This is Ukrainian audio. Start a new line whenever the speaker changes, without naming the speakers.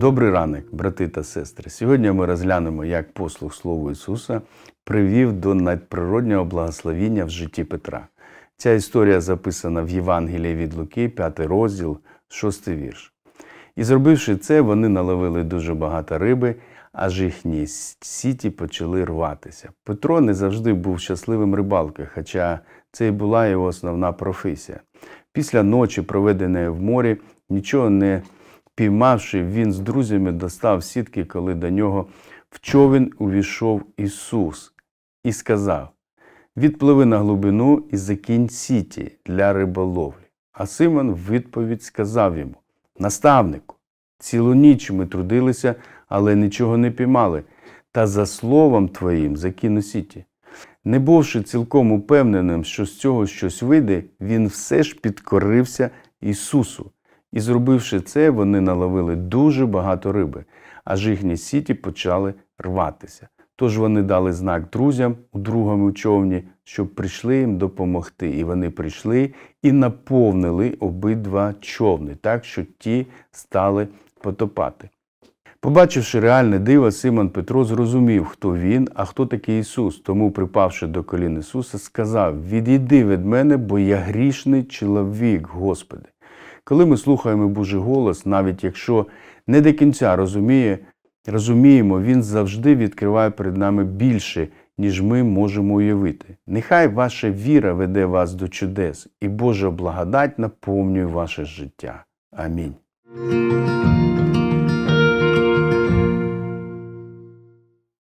Добрий ранок, брати та сестри. Сьогодні ми розглянемо, як послуг Слову Ісуса привів до надприроднього благословіння в житті Петра. Ця історія записана в Євангелії від Луки, 5 розділ, 6 вірш. І зробивши це, вони наловили дуже багато риби, аж їхні сіті почали рватися. Петро не завжди був щасливим рибалкою, хоча це і була його основна професія. Після ночі, проведеної в морі, нічого не піймавши, він з друзями достав сітки, коли до нього в човен увійшов Ісус і сказав: «Відпливи на глибину і закинь сіті для риболовлі». А Симон в відповідь сказав йому: «Наставнику, цілу ніч ми трудилися, але нічого не піймали, та за словом твоїм закину сіті». Не бувши цілком упевненим, що з цього щось вийде, він все ж підкорився Ісусу. І зробивши це, вони наловили дуже багато риби, аж їхні сіті почали рватися. Тож вони дали знак друзям у другому човні, щоб прийшли їм допомогти. І вони прийшли і наповнили обидва човни, так що ті стали потопати. Побачивши реальне диво, Симон Петро зрозумів, хто він, а хто такий Ісус. Тому, припавши до колін Ісуса, сказав: «Відійди від мене, бо я грішний чоловік, Господи». Коли ми слухаємо Божий голос, навіть якщо не до кінця розуміємо, Він завжди відкриває перед нами більше, ніж ми можемо уявити. Нехай ваша віра веде вас до чудес, і Божа благодать наповнює ваше життя. Амінь.